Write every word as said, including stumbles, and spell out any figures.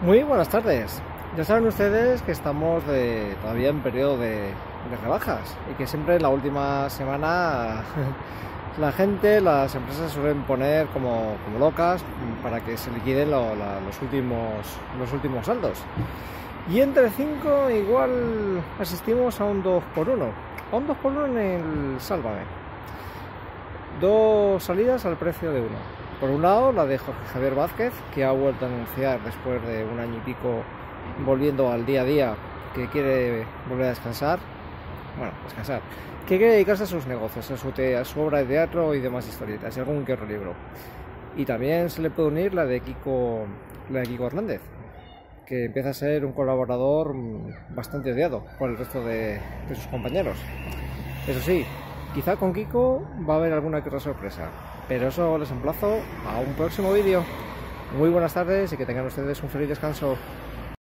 Muy buenas tardes. Ya saben ustedes que estamos de, todavía en periodo de, de rebajas y que siempre en la última semana la gente, las empresas suelen poner como, como locas para que se liquiden lo, la, los, últimos, los últimos saldos. Y entre cinco igual asistimos a un dos por uno, a un dos por uno en el Sálvame. Dos salidas al precio de uno. Por un lado, la de Jorge Javier Vázquez, que ha vuelto a anunciar después de un año y pico volviendo al día a día, que quiere volver a descansar, bueno, descansar, que quiere dedicarse a sus negocios, a su, te a su obra de teatro y demás historietas, y algún que otro libro. Y también se le puede unir la de Kiko, la de Kiko Hernández, que empieza a ser un colaborador bastante odiado por el resto de, de sus compañeros. Eso sí, quizá con Kiko va a haber alguna que otra sorpresa, pero eso les emplazo a un próximo vídeo. Muy buenas tardes y que tengan ustedes un feliz descanso.